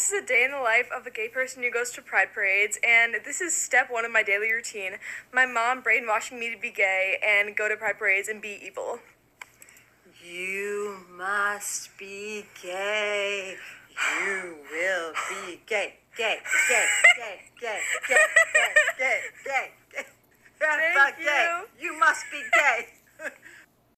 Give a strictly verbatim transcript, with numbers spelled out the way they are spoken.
is a day in the life of a gay person who goes to pride parades, and this is step one of my daily routine. My mom brainwashing me to be gay and go to pride parades and be evil. You must be gay. You will be gay. Gay, gay, gay, gay, gay, gay, gay, gay. Thank Gay. you. You must be gay.